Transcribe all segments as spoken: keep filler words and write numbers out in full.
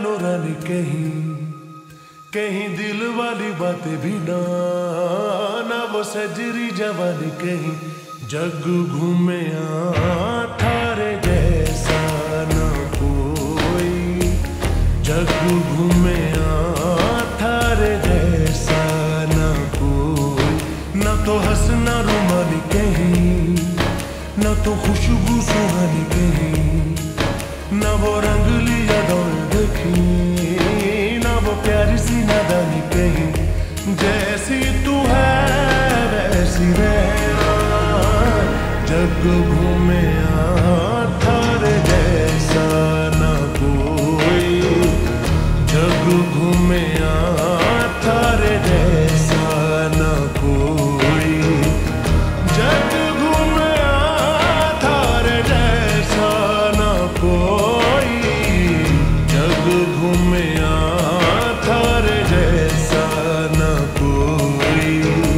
मानो रानी कहीं कहीं दिल वाली बातें भी ना ना वो सजरी जवानी कहीं जग घूमे थारे जैसा ना कोई जग घूमे थारे जैसा ना कोई ना तो हंसना रुमानी कहीं ना तो खुशबू सुहानी कहीं ना वो रंगली यादें देखी ना वो प्यारी सी नादानी कहीं जैसी तू है वैसी रहना जग घूमे थारे जैसा ना कोई जग घूमे थारे जैसा ना कोई जग घूमे थारे जैसा ना कोई जग घूमे थारे जैसा ना कोई।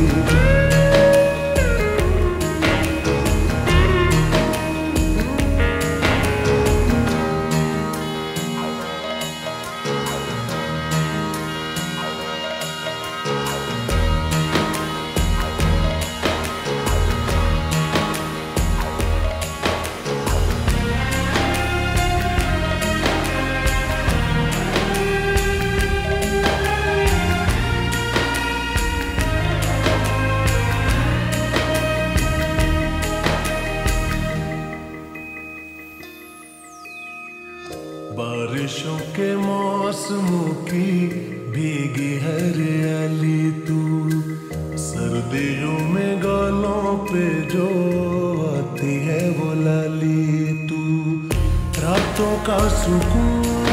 बारिशों के मौसमों की भीगी हरियाली तू सर्दियों में गालों पे जो आती है वो लाली तू रातों का सुकून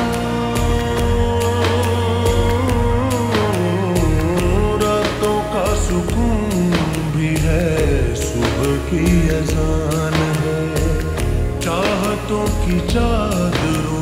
रातों का सुकून भी है सुबह की अजान है चाहतों की चादरों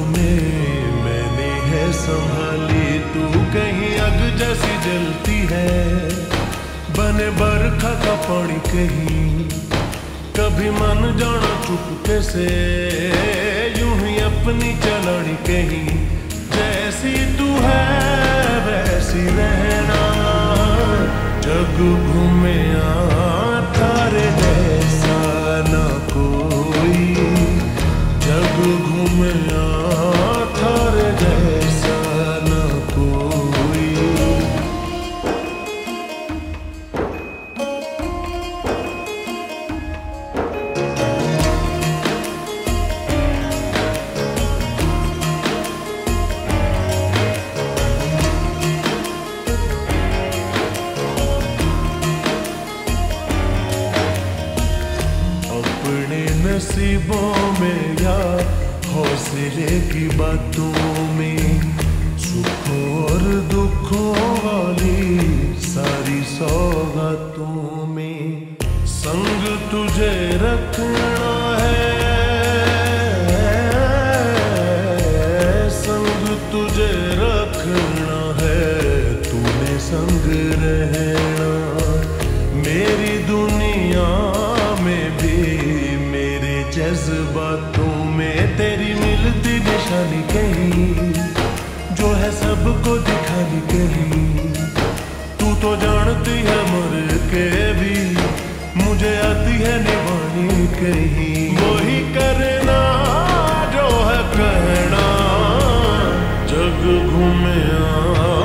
संभाली तू कहीं अग जैसी जलती है बने बरखा का पानी कहीं कभी मन जाना चुपके से यूं ही अपनी चलानी कहीं जैसी तू है वैसी रहना जग घूमे थारे जैसा ना कोई जग घूमे थारे जैसा ना कोई। अपने नसीबों में या हौसले की बातों में सुखों और दुखों वाली सारी सौगातों में संग तुझे रखना है संग तुझे रखना है तूने संग रहना मेरी दुनिया में भी मेरे जज्बातों में तेरी मिलती निशानी कहीं जो है सबको दिखानी कहीं तू तो जानती है मर के भी मुझे आती है निभानी कहीं वही करना जो है कहना जग घूमे